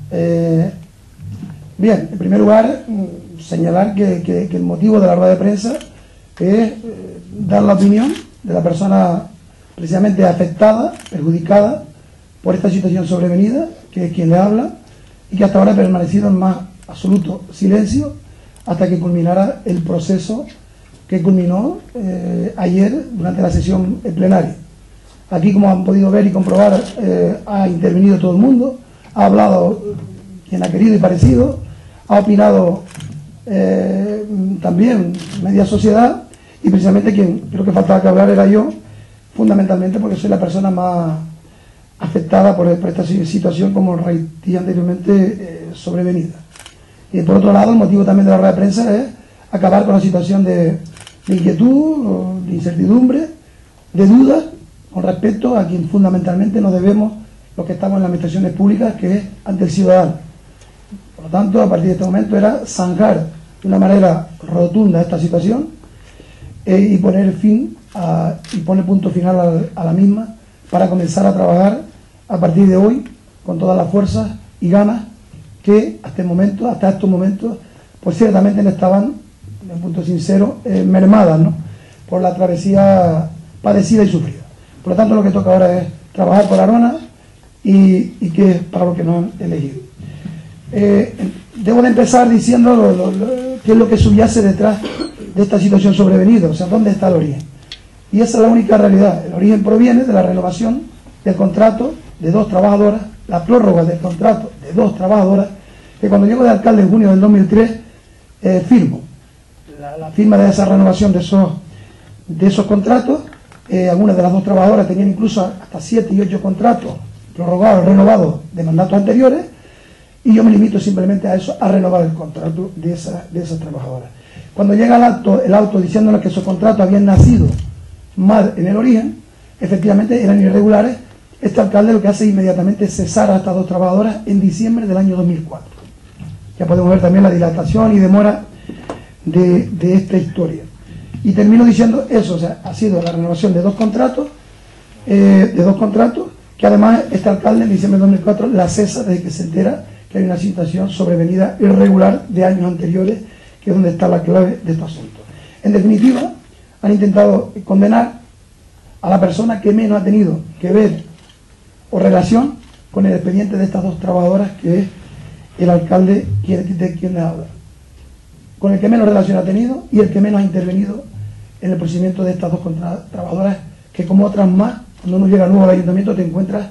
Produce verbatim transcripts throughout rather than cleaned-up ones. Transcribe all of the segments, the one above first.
Eh, bien, en primer lugar, señalar que, que, que el motivo de la rueda de prensa es eh, dar la opinión de la persona precisamente afectada, perjudicada por esta situación sobrevenida, que es quien le habla, y que hasta ahora ha permanecido en más absoluto silencio hasta que culminara el proceso que culminó eh, ayer durante la sesión plenaria. Aquí, como han podido ver y comprobar, eh, ha intervenido todo el mundo, ha hablado quien ha querido y parecido, ha opinado eh, también media sociedad, y precisamente quien creo que faltaba que hablar era yo, fundamentalmente porque soy la persona más afectada por, por esta situación, como reití anteriormente, eh, sobrevenida. Y por otro lado, el motivo también de la rueda de prensa es acabar con la situación de, de inquietud, de incertidumbre, de dudas con respecto a quien fundamentalmente nos debemos los que estamos en las administraciones públicas, que es ante el ciudadano. Por lo tanto, a partir de este momento era zanjar de una manera rotunda esta situación eh, y poner fin a, y poner punto final a, a la misma, para comenzar a trabajar a partir de hoy con todas las fuerzas y ganas que hasta el momento, hasta estos momentos, pues ciertamente no estaban, de un punto sincero, eh, mermadas, ¿no?, por la travesía padecida y sufrida. Por lo tanto, lo que toca ahora es trabajar por Arona y, y que es para lo que nos han elegido. Eh, debo de empezar diciendo lo, lo, lo, qué es lo que subyace detrás de esta situación sobrevenida, o sea, dónde está el origen. Y esa es la única realidad. El origen proviene de la renovación del contrato de dos trabajadoras, la prórroga del contrato de dos trabajadoras, que cuando llego de alcalde en junio del dos mil tres, eh, firmo la, la firma de esa renovación de esos, de esos contratos. Eh, algunas de las dos trabajadoras tenían incluso hasta siete y ocho contratos prorrogados, renovados de mandatos anteriores, y yo me limito simplemente a eso, a renovar el contrato de, esa, de esas trabajadoras. Cuando llega el auto, el auto diciéndonos que esos contratos habían nacido mal en el origen, efectivamente eran irregulares, este alcalde lo que hace inmediatamente es cesar a estas dos trabajadoras en diciembre del año dos mil cuatro. Ya podemos ver también la dilatación y demora de, de esta historia. Y termino diciendo eso, o sea, ha sido la renovación de dos contratos, eh, de dos contratos, que además este alcalde en diciembre de dos mil cuatro la cesa desde que se entera que hay una situación sobrevenida irregular de años anteriores, que es donde está la clave de este asunto. En definitiva, han intentado condenar a la persona que menos ha tenido que ver o relación con el expediente de estas dos trabajadoras, que es el alcalde quien, de quien les habla, con el que menos relación ha tenido y el que menos ha intervenido en el procedimiento de estas dos trabajadoras, que como otras más, cuando uno llega nuevo al ayuntamiento te encuentras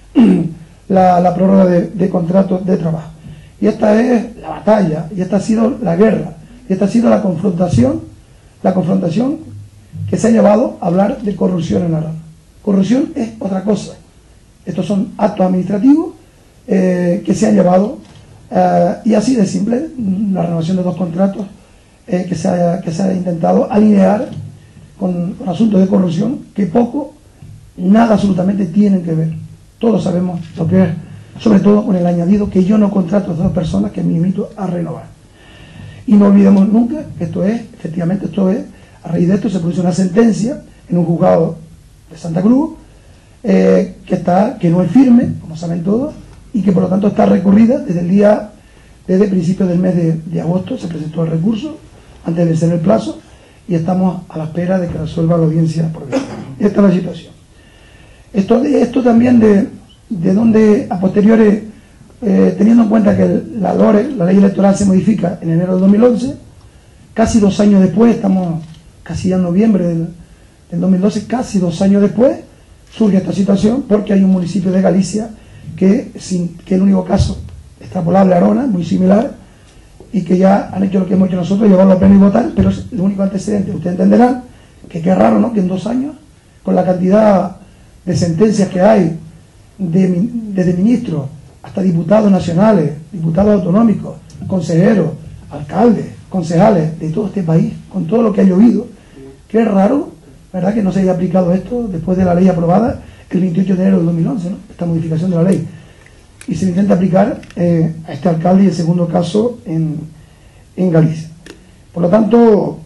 la, la prórroga de, de contratos de trabajo. Y esta es la batalla, y esta ha sido la guerra, y esta ha sido la confrontación, la confrontación que se ha llevado a hablar de corrupción en Arona. Corrupción es otra cosa. Estos son actos administrativos eh, que se han llevado, eh, y así de simple, la renovación de dos contratos eh, que, se haya, que se ha intentado alinear con, con asuntos de corrupción que poco, nada absolutamente tienen que ver. Todos sabemos lo que es, sobre todo con el añadido que yo no contrato a dos personas que me limito a renovar. Y no olvidemos nunca que esto es, efectivamente, esto es, a raíz de esto se produce una sentencia en un juzgado de Santa Cruz, eh, que, está, que no es firme, como saben todos, y que por lo tanto está recurrida desde el día, desde principios del mes de, de agosto, se presentó el recurso, antes de vencer el plazo, y estamos a la espera de que resuelva la audiencia provincial. Esta es la situación. Esto, esto también de, de donde, a posteriores, eh, teniendo en cuenta que el, la LORE, la ley electoral, se modifica en enero de dos mil once, casi dos años después, estamos casi ya en noviembre del, del dos mil doce, casi dos años después, surge esta situación porque hay un municipio de Galicia que, sin, que el único caso extrapolable a Arona, muy similar, y que ya han hecho lo que hemos hecho nosotros, llevarlo a pleno y votar, pero es el único antecedente. Ustedes entenderán que qué raro, ¿no?, que en dos años, con la cantidad de sentencias que hay, de, desde ministros hasta diputados nacionales, diputados autonómicos, consejeros, alcaldes, concejales de todo este país, con todo lo que ha llovido, qué raro, ¿verdad?, que no se haya aplicado esto después de la ley aprobada el veintiocho de enero de dos mil once, ¿no?, esta modificación de la ley, y se intenta aplicar eh, a este alcalde y el segundo caso en, en Galicia. Por lo tanto,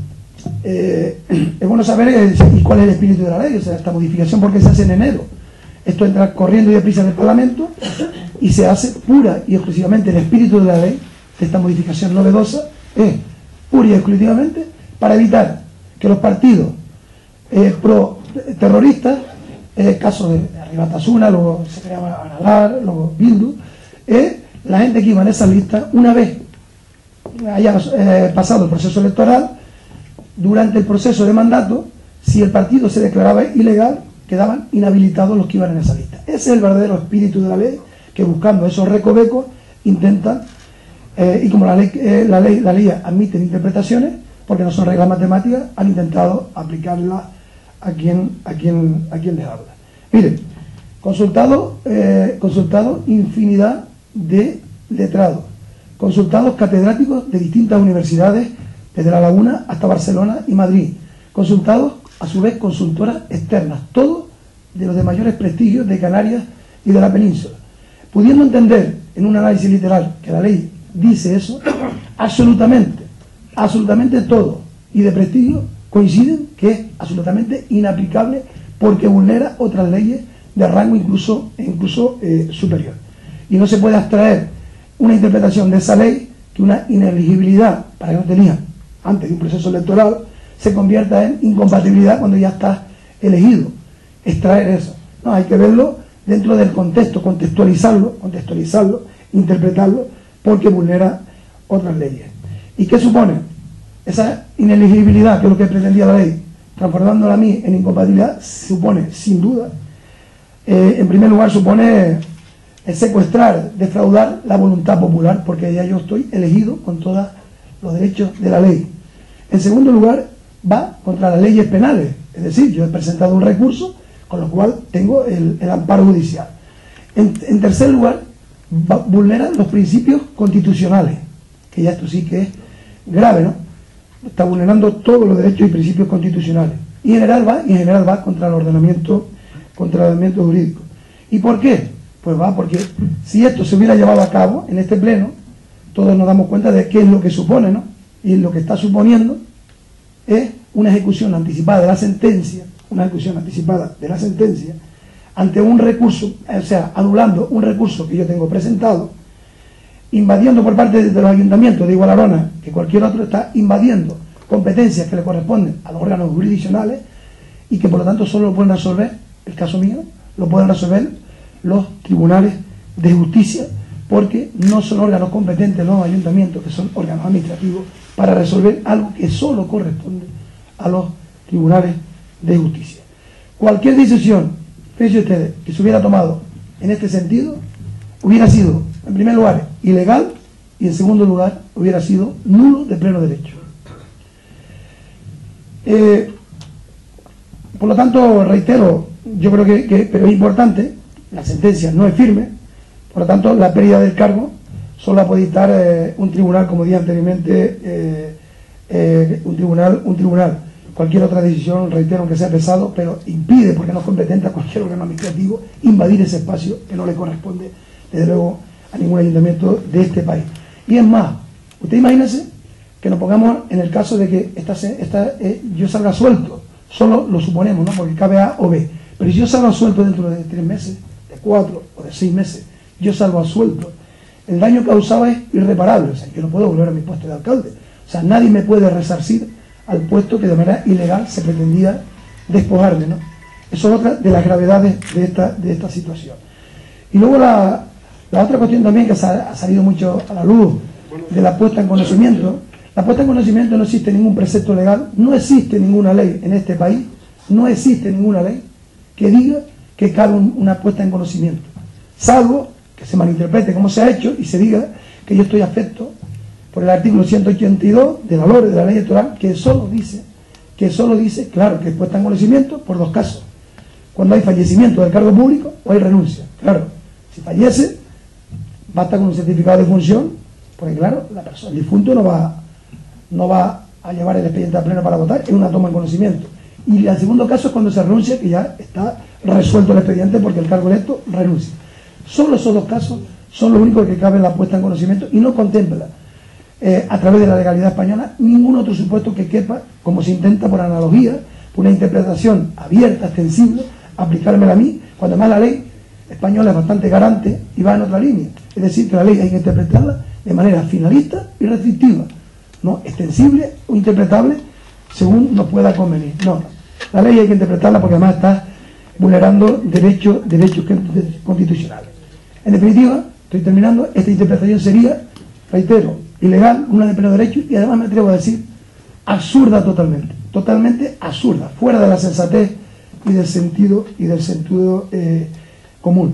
eh, es bueno saber eh, y cuál es el espíritu de la ley. O sea, esta modificación, ¿por qué se hace en enero? Esto entra corriendo y deprisa en el Parlamento y se hace pura y exclusivamente el espíritu de la ley. Esta modificación novedosa es pura y exclusivamente para evitar que los partidos eh, pro terroristas, eh, caso de Ribatasuna, luego se creaba Aralar, luego Bildu, eh, la gente que iba en esa lista, una vez haya eh, pasado el proceso electoral, durante el proceso de mandato, si el partido se declaraba ilegal, quedaban inhabilitados los que iban en esa lista. Ese es el verdadero espíritu de la ley, que buscando esos recovecos intentan, eh, y como la ley, eh, la ley la ley admite interpretaciones, porque no son reglas matemáticas, han intentado aplicarla a quien, a quien, a quien les habla. Miren, consultado, eh, consultado infinidad de letrados, consultados catedráticos de distintas universidades, desde La Laguna hasta Barcelona y Madrid, consultados a su vez consultoras externas, todos de los de mayores prestigios de Canarias y de la península, pudiendo entender en un análisis literal que la ley dice eso, absolutamente, absolutamente todo y de prestigio coinciden que es absolutamente inaplicable porque vulnera otras leyes de rango incluso, incluso eh, superior. Y no se puede abstraer una interpretación de esa ley que una ineligibilidad para que no tenía antes de un proceso electoral se convierta en incompatibilidad cuando ya está elegido. Extraer eso. No, hay que verlo dentro del contexto, contextualizarlo, contextualizarlo, interpretarlo, porque vulnera otras leyes. ¿Y qué supone? Esa ineligibilidad, que es lo que pretendía la ley, transformándola a mí en incompatibilidad, supone, sin duda, eh, en primer lugar, supone el secuestrar, defraudar la voluntad popular, porque ya yo estoy elegido con todos los derechos de la ley. En segundo lugar, va contra las leyes penales, es decir, yo he presentado un recurso, con lo cual tengo el, el amparo judicial. En, en tercer lugar, va, vulnera los principios constitucionales, que ya esto sí que es grave, ¿no? Está vulnerando todos los derechos y principios constitucionales. Y en general va, y en general va contra el ordenamiento, contra el ordenamiento jurídico. ¿Y por qué? Pues va porque si esto se hubiera llevado a cabo en este pleno, todos nos damos cuenta de qué es lo que supone, ¿no? Y lo que está suponiendo es una ejecución anticipada de la sentencia, una ejecución anticipada de la sentencia, ante un recurso, o sea, anulando un recurso que yo tengo presentado, invadiendo por parte de los ayuntamientos de igual arona que cualquier otro, está invadiendo competencias que le corresponden a los órganos jurisdiccionales y que por lo tanto solo lo pueden resolver, el caso mío, lo pueden resolver los tribunales de justicia, porque no son órganos competentes los ayuntamientos, que son órganos administrativos, para resolver algo que solo corresponde a los tribunales de justicia. Cualquier decisión, fíjense ustedes, que se hubiera tomado en este sentido, hubiera sido, en primer lugar, ilegal, y en segundo lugar, hubiera sido nulo de pleno derecho. Eh, por lo tanto, reitero, yo creo que, que pero es importante, la sentencia no es firme, por lo tanto, la pérdida del cargo solo la puede dictar eh, un tribunal, como dije anteriormente, eh, eh, un tribunal, un tribunal. Cualquier otra decisión, reitero, aunque sea pesado, pero impide, porque no es competente a cualquier órgano administrativo, invadir ese espacio que no le corresponde, desde luego, a ningún ayuntamiento de este país. Y es más, usted imagínese que nos pongamos en el caso de que esta, esta, eh, yo salga suelto, solo lo suponemos, ¿no? Porque cabe A o B, pero si yo salgo suelto dentro de tres meses, de cuatro o de seis meses, yo salgo suelto, el daño causado es irreparable, o sea, yo no puedo volver a mi puesto de alcalde, o sea, nadie me puede resarcir al puesto que de manera ilegal se pretendía despojarme, ¿no? Eso es otra de las gravedades de esta, de esta situación. Y luego la, la otra cuestión también que ha salido mucho a la luz de la puesta en conocimiento. La puesta en conocimiento, no existe ningún precepto legal, no existe ninguna ley en este país, no existe ninguna ley que diga que cabe un, una puesta en conocimiento, salvo que se malinterprete como se ha hecho y se diga que yo estoy afecto por el artículo ciento ochenta y dos de la L O R E, de la ley electoral, que solo dice, que solo dice, claro, que puesta en conocimiento por dos casos: cuando hay fallecimiento del cargo público o hay renuncia. Claro, si fallece, basta con un certificado de función, porque claro, la persona, el difunto no va, no va a llevar el expediente a pleno para votar, es una toma en conocimiento. Y el segundo caso es cuando se renuncia, que ya está resuelto el expediente porque el cargo electo renuncia. Solo esos dos casos son los únicos que caben la puesta en conocimiento y no contempla, eh, a través de la legalidad española, ningún otro supuesto que quepa, como se intenta por analogía, por una interpretación abierta, extensible, aplicármela a mí, cuando más la ley española es bastante garante y va en otra línea. Es decir, que la ley hay que interpretarla de manera finalista y restrictiva, no extensible o interpretable según nos pueda convenir. No, no. La ley hay que interpretarla porque además está vulnerando derechos, derechos constitucionales. En definitiva, estoy terminando, esta interpretación sería, reitero, ilegal, una de pleno derecho y además me atrevo a decir absurda totalmente, totalmente absurda, fuera de la sensatez y del sentido y del sentido eh, común.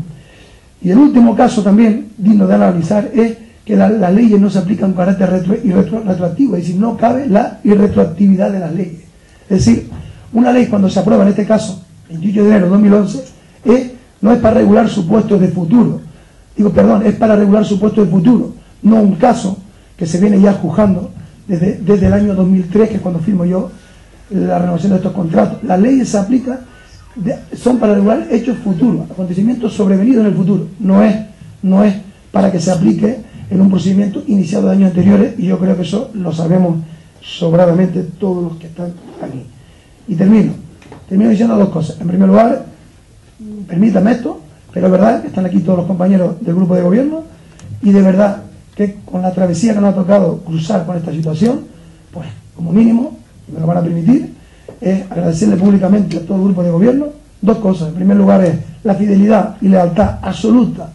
Y el último caso también digno de analizar es que la, las leyes no se aplican con carácter retro, y retro, retroactivo, es decir, no cabe la irretroactividad de las leyes. Es decir, una ley cuando se aprueba, en este caso, veintiocho de enero de dos mil once, es, no es para regular supuestos de futuro, digo, perdón, es para regular supuestos de futuro, no un caso que se viene ya juzgando desde, desde el año dos mil tres, que es cuando firmo yo la renovación de estos contratos. Las leyes se aplican, de, son para regular hechos futuros, acontecimientos sobrevenidos en el futuro, no es, no es para que se aplique en un procedimiento iniciado de años anteriores, y yo creo que eso lo sabemos sobradamente todos los que están aquí. Y termino, termino diciendo dos cosas. En primer lugar, permítame esto, pero es verdad que están aquí todos los compañeros del grupo de gobierno, y de verdad que con la travesía que nos ha tocado cruzar con esta situación, pues como mínimo, me lo van a permitir, es agradecerle públicamente a todo el grupo de gobierno dos cosas. En primer lugar es la fidelidad y lealtad absoluta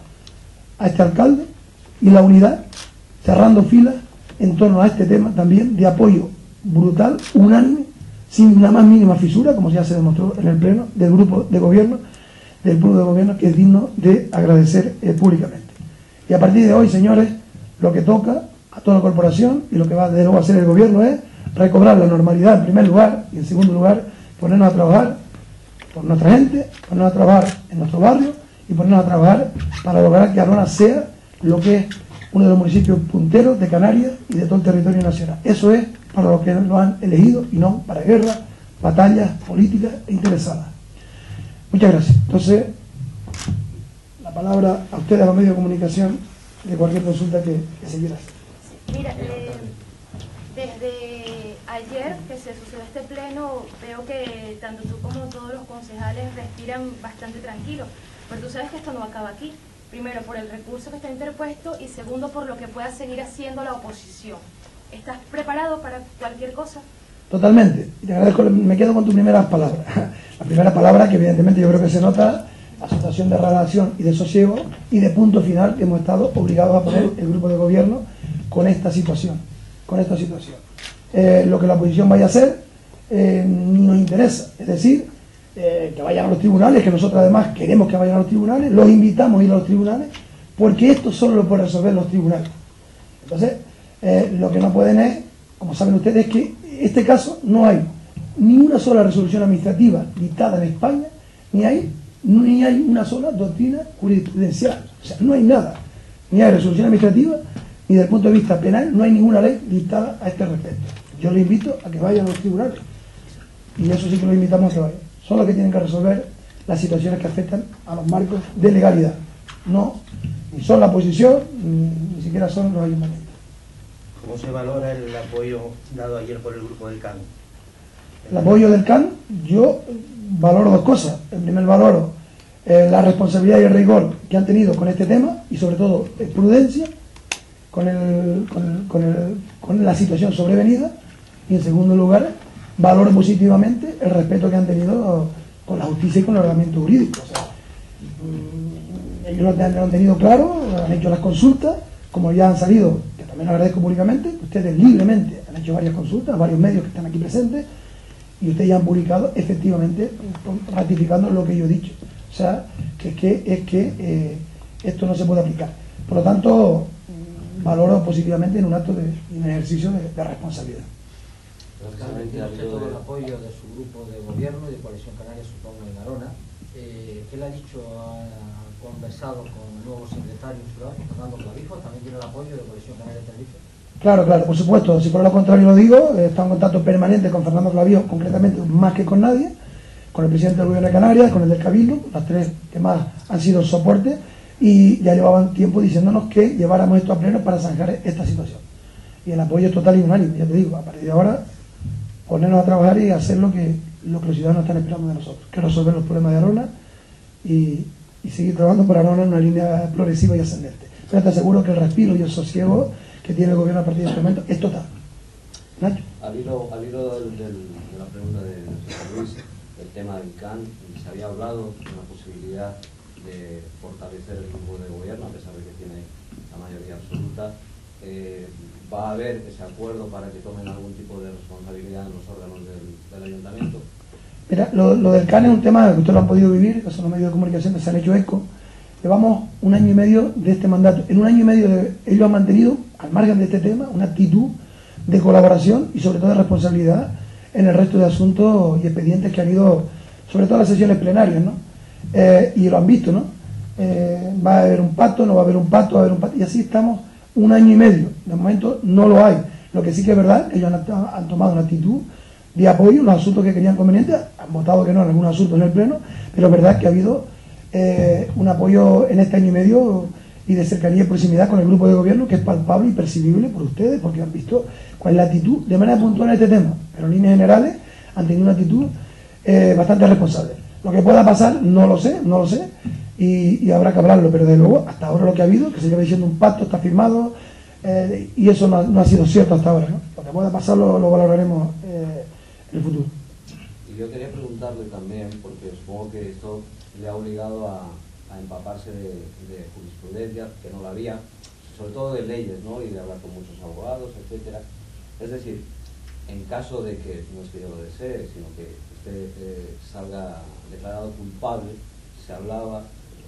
a este alcalde y la unidad, cerrando filas en torno a este tema también de apoyo brutal, unánime, sin la más mínima fisura, como ya se demostró en el pleno del grupo de gobierno, del grupo de gobierno, que es digno de agradecer eh, públicamente. Y a partir de hoy, señores, lo que toca a toda la corporación y lo que va de nuevo a hacer el gobierno es recobrar la normalidad en primer lugar, y en segundo lugar ponernos a trabajar por nuestra gente, ponernos a trabajar en nuestro barrio y ponernos a trabajar para lograr que Arona sea lo que es uno de los municipios punteros de Canarias y de todo el territorio nacional. Eso es para los que lo han elegido y no para guerras, batallas políticas e interesadas. Muchas gracias. Entonces, la palabra a ustedes, a los medios de comunicación, de cualquier consulta que, que se quiera hacer. Mira, eh, desde ayer que se sucedió este pleno, veo que tanto tú como todos los concejales respiran bastante tranquilos, pero tú sabes que esto no acaba aquí. Primero, por el recurso que está interpuesto, y segundo, por lo que pueda seguir haciendo la oposición. ¿Estás preparado para cualquier cosa? Totalmente. Y te agradezco, me quedo con tu primera palabra. La primera palabra que evidentemente yo creo que se nota la situación de relación y de sosiego y de punto final que hemos estado obligados a poner el grupo de gobierno con esta situación. Con esta situación. Eh, lo que la oposición vaya a hacer eh, nos interesa. Es decir, eh, que vayan a los tribunales, que nosotros además queremos que vayan a los tribunales, los invitamos a ir a los tribunales, porque esto solo lo pueden resolver los tribunales. Entonces, eh, lo que no pueden es, como saben ustedes, es que en este caso no hay ni una sola resolución administrativa dictada en España, ni hay, ni hay una sola doctrina jurisprudencial. O sea, no hay nada. Ni hay resolución administrativa, ni desde el punto de vista penal, no hay ninguna ley dictada a este respecto. Yo les invito a que vayan a los tribunales. Y eso sí que los invitamos a que vayan. Son los que tienen que resolver las situaciones que afectan a los marcos de legalidad. No, ni son la oposición, ni, ni siquiera son los ayuntamientos. ¿Cómo se valora el apoyo dado ayer por el grupo del C A N? El apoyo del C A N, yo valoro dos cosas. En primer valoro eh, la responsabilidad y el rigor que han tenido con este tema, y sobre todo eh, prudencia con, el, con, el, con, el, con la situación sobrevenida, y en segundo lugar valoro positivamente el respeto que han tenido con la justicia y con el ordenamiento jurídico. O sea, ellos lo han, lo han tenido claro, han hecho las consultas, como ya han salido, que también lo agradezco públicamente, ustedes libremente han hecho varias consultas, varios medios que están aquí presentes, y ustedes ya han publicado efectivamente ratificando lo que yo he dicho. O sea, que es que, es que eh, esto no se puede aplicar. Por lo tanto, valoro positivamente en un acto de un ejercicio de, de responsabilidad. Tiene usted todo el apoyo de su grupo de gobierno y de Coalición Canaria, supongo, en Arona. Eh, ¿Qué le ha dicho? ¿Ha conversado con el nuevo secretario ciudadano, Fernando Clavijo? ¿También tiene el apoyo de Coalición Canaria de Tenerife? Claro, claro, por supuesto. Si por lo contrario lo digo, he estado en contacto permanente con Fernando Clavijo, concretamente más que con nadie, con el presidente del gobierno de Canarias, con el del Cabildo, las tres que más han sido soporte, y ya llevaban tiempo diciéndonos que lleváramos esto a pleno para zanjar esta situación. Y el apoyo es total y unánime, ya te digo, a partir de ahora ponernos a trabajar y hacer lo que, lo que los ciudadanos están esperando de nosotros, que resolver los problemas de Arona y, y seguir trabajando por ahora en una línea progresiva y ascendente. Pero te aseguro que el respiro y el sosiego que tiene el gobierno a partir de este momento es total. Nacho. Al hilo, al hilo del, del, de la pregunta de José Luis, el tema del C A N, se había hablado de una posibilidad de fortalecer el grupo de gobierno, a pesar de que tiene la mayoría absoluta. Eh, ¿Va a haber ese acuerdo para que tomen algún tipo de responsabilidad en los órganos del, del ayuntamiento? Mira, lo, lo del C A N es un tema que ustedes lo han podido vivir, que son los medios de comunicación que se han hecho eco. Llevamos un año y medio de este mandato. En un año y medio de, ellos han mantenido, al margen de este tema, una actitud de colaboración y sobre todo de responsabilidad en el resto de asuntos y expedientes que han ido, sobre todo las sesiones plenarias, ¿no? Eh, y lo han visto, ¿no? Eh, va a haber un pacto, no va a haber un pacto, va a haber un pacto, y así estamos un año y medio. De momento no lo hay. Lo que sí que es verdad, ellos han, han tomado una actitud de apoyo en los asuntos que querían convenientes, han votado que no en algunos asuntos en el Pleno, pero es verdad que ha habido eh, un apoyo en este año y medio y de cercanía y proximidad con el grupo de gobierno que es palpable y percibible por ustedes, porque han visto cuál es la actitud de manera puntual en este tema, pero en líneas generales han tenido una actitud eh, bastante responsable. Lo que pueda pasar no lo sé, no lo sé, y, y habrá que hablarlo, pero desde luego hasta ahora lo que ha habido, que se lleva diciendo un pacto, está firmado, eh, y eso no, no ha sido cierto hasta ahora, ¿no? Lo que pueda pasar lo, lo valoraremos eh, en el futuro. Y yo quería preguntarle también, porque supongo que esto le ha obligado a, a empaparse de, de jurisprudencia, que no la había, sobre todo de leyes, ¿no? Y de hablar con muchos abogados, etcétera. Es decir, en caso de que, no es que yo lo desee, sino que usted eh, salga declarado culpable, se hablaba,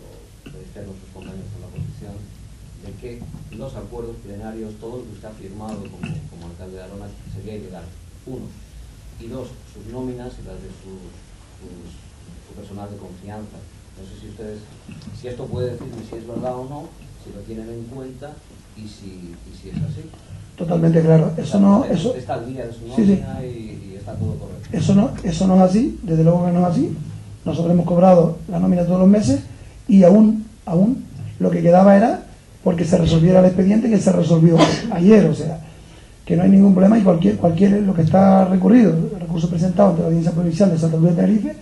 lo decían sus compañeros en la oposición, de que los acuerdos plenarios, todo lo que usted ha firmado como, como alcalde de Arona, sería ilegal. Uno. Y dos, sus nóminas y las de sus, sus, su personal de confianza. No sé si ustedes, si esto puede decirme si es verdad o no, si lo tienen en cuenta y si, y si es así. Totalmente claro. Eso no, eso, está al día de su nómina, sí, sí. Y, y está todo correcto. Eso no, eso no es así, desde luego que no es así. Nosotros hemos cobrado la nómina todos los meses y aún, aún lo que quedaba era porque se resolviera el expediente, que se resolvió ayer, o sea, que no hay ningún problema y cualquier, cualquier lo que está recurrido, el recurso presentado ante la Audiencia Provincial de Santa Cruz de Tenerife,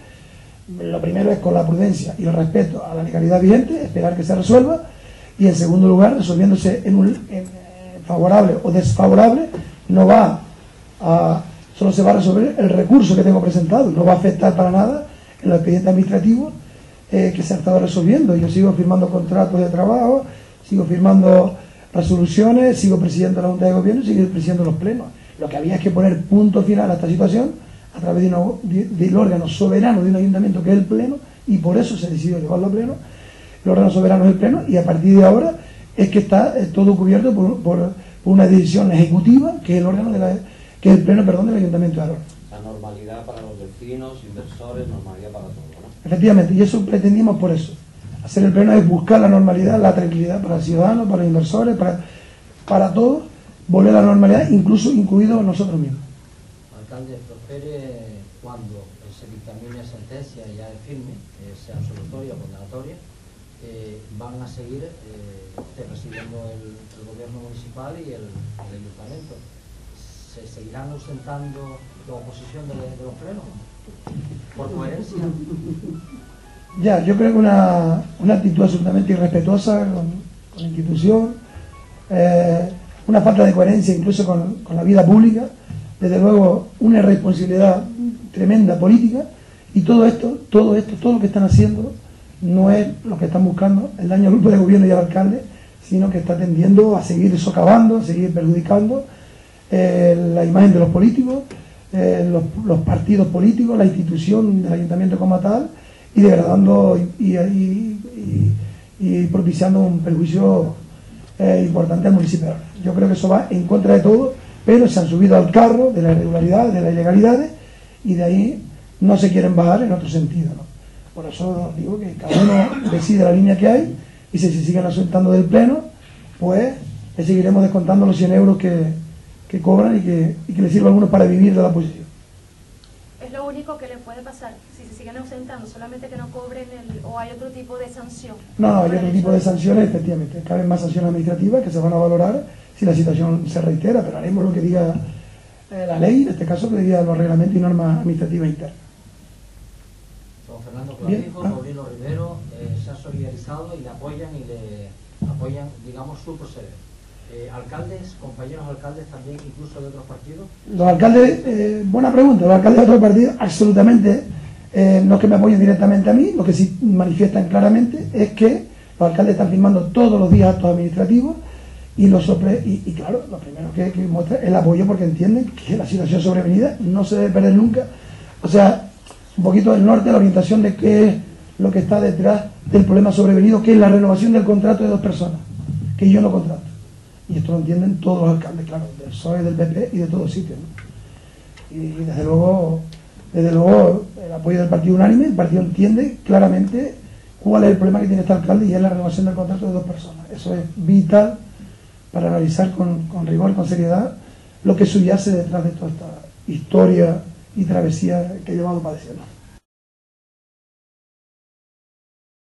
lo primero es con la prudencia y el respeto a la legalidad vigente, esperar que se resuelva, y en segundo lugar, resolviéndose en un en, eh, favorable o desfavorable, no va a, solo se va a resolver el recurso que tengo presentado, no va a afectar para nada en los expedientes administrativos eh, que se han estado resolviendo. Yo sigo firmando contratos de trabajo, sigo firmando resoluciones, sigo presidiendo la Junta de Gobierno y sigo presidiendo los plenos. Lo que había es que poner punto final a esta situación a través de una, de, del órgano soberano de un ayuntamiento que es el Pleno, y por eso se decidió llevarlo al Pleno. El órgano soberano es el Pleno, y a partir de ahora es que está eh, todo cubierto por, por, por una decisión ejecutiva que es el órgano de la, que es el Pleno, perdón, del Ayuntamiento de Arona. La normalidad para los vecinos, inversores, normalidad para todos, ¿no? Efectivamente, y eso pretendimos por eso. Hacer el Pleno es buscar la normalidad, la tranquilidad para el ciudadano, para los inversores, para, para todos, volver a la normalidad, incluso incluidos nosotros mismos. Alcalde, prospere cuando se dictamine sentencia ya de firme, eh, sea absolutoria o condenatoria, eh, van a seguir eh, presidiendo el, el gobierno municipal y el, el ayuntamiento. ¿Se seguirán ausentando la oposición de, de los plenos? ¿Por coherencia? Ya, yo creo que una, una actitud absolutamente irrespetuosa con, con la institución, eh, una falta de coherencia incluso con, con la vida pública, desde luego una irresponsabilidad tremenda política, y todo esto, todo esto, todo lo que están haciendo no es lo que están buscando, el daño al grupo de gobierno y al alcalde, sino que está tendiendo a seguir socavando, a seguir perjudicando eh, la imagen de los políticos, eh, los, los partidos políticos, la institución del ayuntamiento como tal, y degradando y, y, y, y propiciando un perjuicio eh, importante al municipio. Yo creo que eso va en contra de todo, pero se han subido al carro de la irregularidad, de las ilegalidades, y de ahí no se quieren bajar en otro sentido, ¿no? Por eso digo que cada uno decide la línea que hay, y si se siguen ausentando del Pleno, pues le seguiremos descontando los cien euros que, que cobran y que, y que les sirva a algunos para vivir de la posición. Es lo único que le puede pasar, si se siguen ausentando, solamente que no cobren el, o hay otro tipo de sanción. No, no, hay otro tipo de sanciones, efectivamente. Caben más sanciones administrativas que se van a valorar si la situación se reitera, pero haremos lo que diga eh, la ley, en este caso que diga los reglamentos y normas administrativas internas. Don Fernando Clavijo, Paulino Rivera. Primero, eh, se ha solidarizado y le apoyan y le apoyan, digamos, su proceder. Eh, ¿Alcaldes, compañeros alcaldes también, incluso de otros partidos? Los alcaldes, eh, buena pregunta, los alcaldes de otros partidos absolutamente, eh, no es que me apoyen directamente a mí, lo que sí manifiestan claramente es que los alcaldes están firmando todos los días actos administrativos y, los sobre, y, y claro, lo primero que, que muestra es el apoyo, porque entienden que la situación sobrevenida no se debe perder nunca. O sea, un poquito del norte, la orientación de qué es lo que está detrás del problema sobrevenido, que es la renovación del contrato de dos personas, que yo no contrato. Y esto lo entienden todos los alcaldes, claro, del P S O E, del P P y de todos sitios, ¿no? Y, y desde luego, desde luego, el apoyo del partido unánime, el partido entiende claramente cuál es el problema que tiene este alcalde y es la renovación del contrato de dos personas. Eso es vital para analizar con, con rigor y con seriedad lo que subyace detrás de toda esta historia y travesía que he llevado padeciendo.